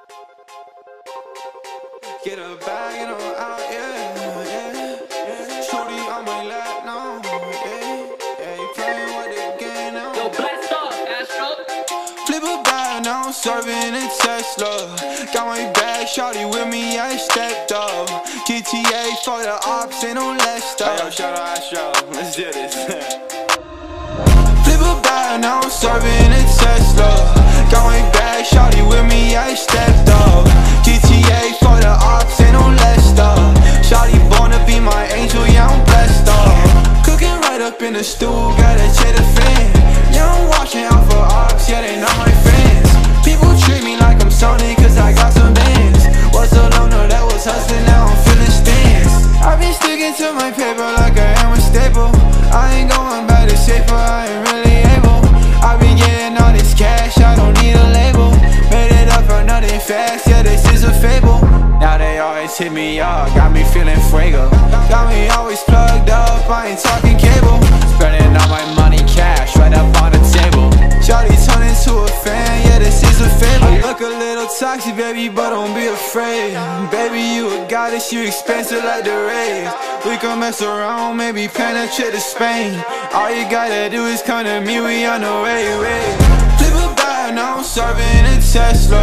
Get a bag and I'm out, yeah. Shorty on my lap now, yeah. You playing with the game now. Yo, blast off, Astro. Flip a bag, now I'm serving a Tesla. Got my bag, shorty with me, I stepped up. GTA for the ops, ain't no less stuff. Hey, yo, shout out Astro, let's do this. Flip a bag, now I'm serving a Tesla. Got my bag, shorty with me, I stepped up. GTA for the ops, ain't no less stuff. Shawty born to be my angel, yeah, I'm blessed up. Cooking right up in the stool, gotta check the fan. Yeah, I'm watching out for ops, yeah, they not my friends. People treat me like I'm Sony, cause I got some bands. Was so long, no, that was hustling, now I'm feeling stands. I've been sticking to my paper like I am a staple. I ain't going back to safer, I ain't really able. I've been getting all this cash, I don't need a label. Made it up for nothing fast, yeah, this is a fable. Now they always hit me up, got me feeling fuego. Got me always plugged up, I ain't talking cable. Spending all my money cash, right up on the table. Shawty turn into a fan, yeah, this is a fable. I look a little toxic, baby, but don't be afraid. Baby, you a goddess, you expensive like the rays. We can mess around, maybe penetrate to Spain. All you gotta do is come to me, we on the way. Flip a bag, now I'm serving a Tesla.